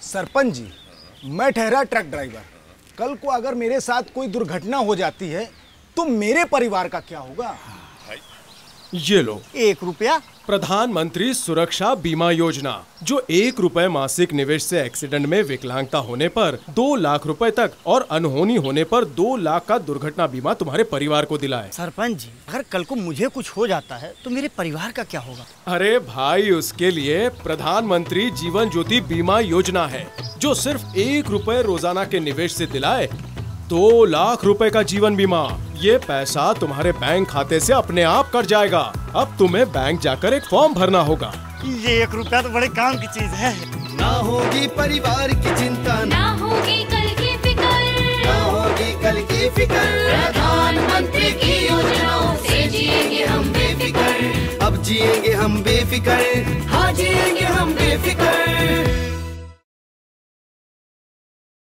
सरपंच जी, मैं ठहरा truck driver. कल को अगर मेरे साथ कोई दुर्घटना हो जाती है तो मेरे परिवार का क्या होगा? ये लो 1 रुपया। प्रधानमंत्री सुरक्षा बीमा योजना, जो 1 रुपए मासिक निवेश से एक्सीडेंट में विकलांगता होने पर 2 लाख रुपए तक और अनहोनी होने पर 2 लाख का दुर्घटना बीमा तुम्हारे परिवार को दिलाए। सरपंच जी, अगर कल को मुझे कुछ हो जाता है तो मेरे परिवार का क्या होगा? अरे भाई, उसके लिए प्रधानमंत्री जीवन ज्योति बीमा योजना है, जो सिर्फ 1 रुपए रोजाना के निवेश से दिलाए 2 लाख रुपए का जीवन बीमा। ये पैसा तुम्हारे बैंक खाते से अपने आप कट जाएगा। अब तुम्हें बैंक जाकर एक फॉर्म भरना होगा। ये 1 रुपया तो बड़े काम की चीज है। ना होगी परिवार की चिंता, ना होगी कल की फिक्र, ना होगी कल की फिक्र। प्रधानमंत्री की योजनाओं से जिएंगे हम बेफिक्र। अब जिएंगे हम बेफिक्र, हाँ जिएंगे हम बेफिक्र।